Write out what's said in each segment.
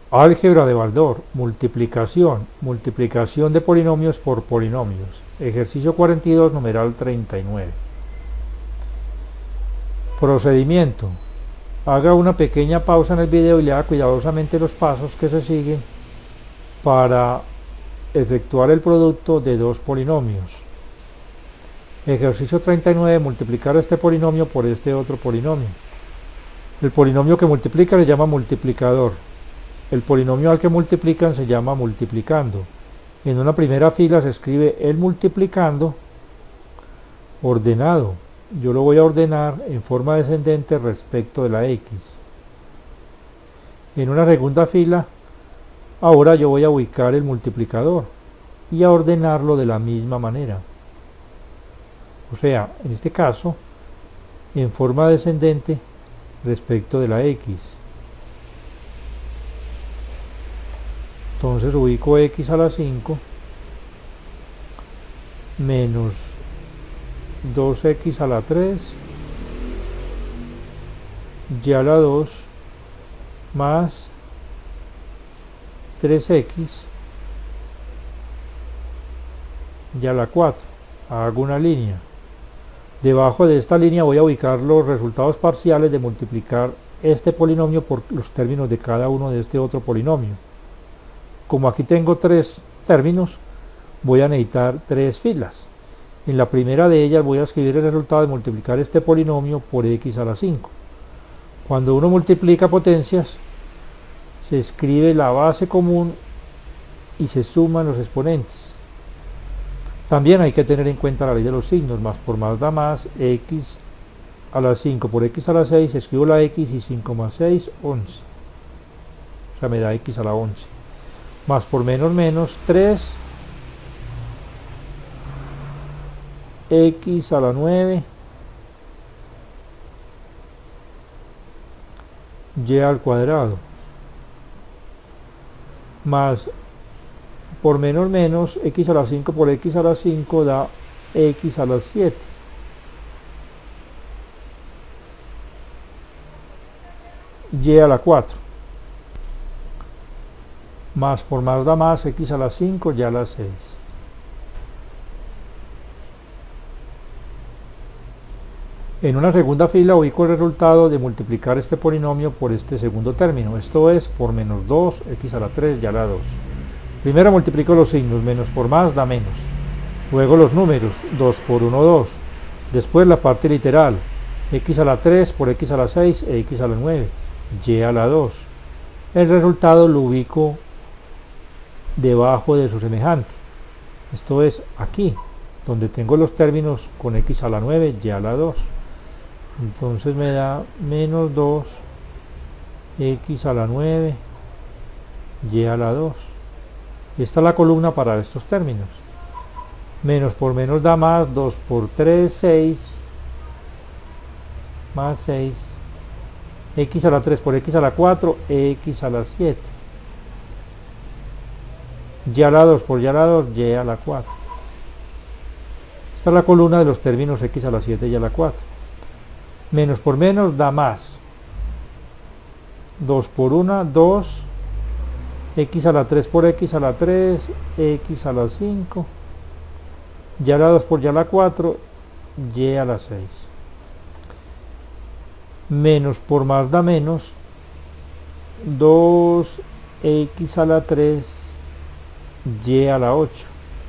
Álgebra de Baldor, multiplicación de polinomios por polinomios. Ejercicio 42, numeral 39. Procedimiento. Haga una pequeña pausa en el video y lea cuidadosamente los pasos que se siguen para efectuar el producto de dos polinomios. Ejercicio 39, multiplicar este polinomio por este otro polinomio. El polinomio que multiplica se llama multiplicador. El polinomio al que multiplican se llama multiplicando. En una primera fila se escribe el multiplicando ordenado. Yo lo voy a ordenar en forma descendente respecto de la x. En una segunda fila, ahora yo voy a ubicar el multiplicador y a ordenarlo de la misma manera. O sea, en este caso, en forma descendente respecto de la x. Entonces ubico x a la 5 menos 2x a la 3 y a la 2 más 3x y a la 4. Hago una línea. Debajo de esta línea voy a ubicar los resultados parciales de multiplicar este polinomio por los términos de cada uno de este otro polinomio. Como aquí tengo tres términos, voy a necesitar tres filas. En la primera de ellas voy a escribir el resultado de multiplicar este polinomio por x a la 5. Cuando uno multiplica potencias, se escribe la base común y se suman los exponentes. También hay que tener en cuenta la ley de los signos. Más por más da más, x a la 5 por x a la 6, escribo la x y 5 más 6, 11. O sea, me da x a la 11. Más por menos menos 3, x a la 9, y al cuadrado. Más por menos menos x a la 5 por x a la 5 da x a la 7. Y a la 4. Más por más da más, x a la 5 y a la 6. En una segunda fila ubico el resultado de multiplicar este polinomio por este segundo término. Esto es por menos 2, x a la 3 y a la 2. Primero multiplico los signos, menos por más da menos. Luego los números, 2 por 1, 2. Después la parte literal, x a la 3 por x a la 6 e x a la 9, y a la 2. El resultado lo ubico debajo de su semejante. Esto es aquí, donde tengo los términos con x a la 9 y a la 2. Entonces me da menos 2, x a la 9, y a la 2. Esta es la columna para estos términos. Menos por menos da más, 2 por 3, 6, más 6, x a la 3 por x a la 4, x a la 7. Y a la 2 por y a la 2, y a la 4. Esta es la columna de los términos x a la 7 y a la 4. Menos por menos da más. 2 por 1, 2. X a la 3 por x a la 3, x a la 5. Y a la 2 por y a la 4, y a la 6. Menos por más da menos. 2x a la 3, y a la 8.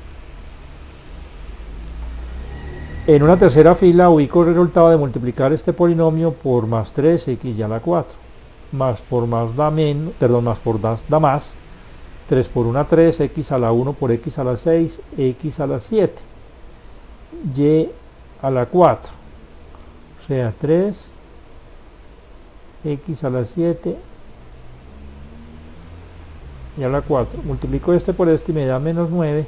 En una tercera fila ubico el resultado de multiplicar este polinomio por más 3x y a la 4. Más por más da menos, más por da más. 3 por 1, 3, x a la 1 por x a la 6, x a la 7. Y a la 4. O sea, 3, x a la 7 y a la 4. Multiplico este por este y me da menos 9,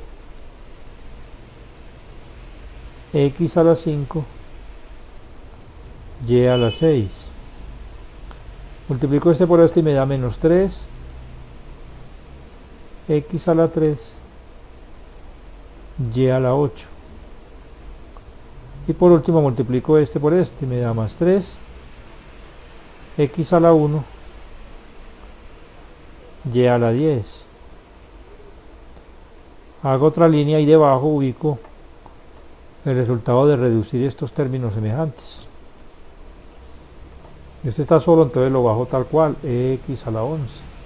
x a la 5, y a la 6. Multiplico este por este y me da menos 3, x a la 3, y a la 8. Y por último multiplico este por este y me da más 3, x a la 1, y a la 10. Hago otra línea y debajo ubico el resultado de reducir estos términos semejantes. Este está solo, entonces lo bajo tal cual, x a la 11.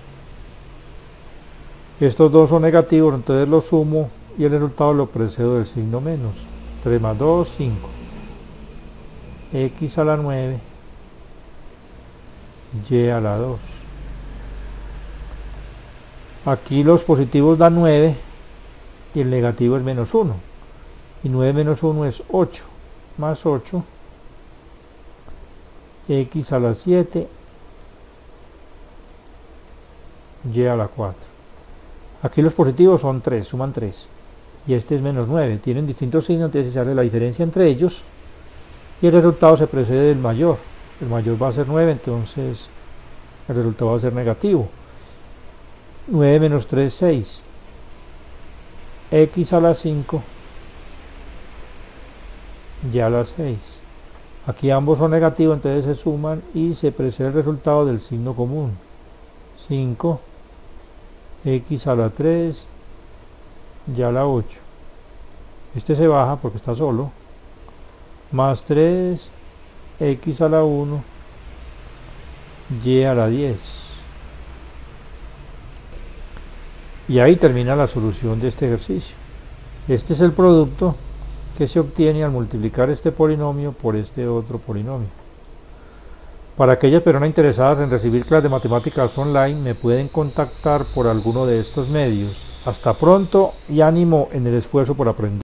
Estos dos son negativos, entonces los sumo y el resultado lo precedo del signo menos. 3 más 2, 5. X a la 9, y a la 2. Aquí los positivos dan 9 y el negativo es menos 1. Y 9 menos 1 es 8, más 8, x a la 7, y a la 4. Aquí los positivos son 3, suman 3. Y este es menos 9. Tienen distintos signos, entonces se hace la diferencia entre ellos. Y el resultado se precede del mayor. El mayor va a ser 9, entonces el resultado va a ser negativo. 9 menos 3, 6. X a la 5, y a la 6. Aquí ambos son negativos, entonces se suman y se precede el resultado del signo común. 5, x a la 3, y a la 8. Este se baja porque está solo. Más 3, x a la 1, y a la 10. Y ahí termina la solución de este ejercicio. Este es el producto que se obtiene al multiplicar este polinomio por este otro polinomio. Para aquellas personas interesadas en recibir clases de matemáticas online, me pueden contactar por alguno de estos medios. Hasta pronto y ánimo en el esfuerzo por aprender.